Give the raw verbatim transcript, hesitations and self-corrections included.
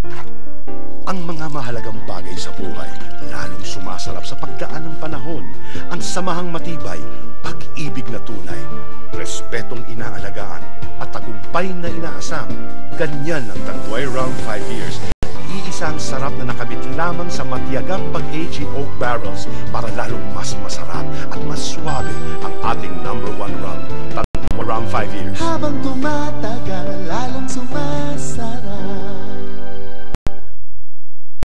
Ang mga mahalagang bagay sa buhay, lalong sumasarap sa pagdaan ng panahon. Ang samahang matibay, pag-ibig na tunay, respetong inaalagaan, at tagumpay na inaasam. Ganyan ang Tanduay Round five years. Iisang sarap na nakabit lamang sa matiyagang pag-aged oak barrels para lalong mas masarap at mas suwabe ang ating number one rum. Tanduay Round five years. Habang tumatagal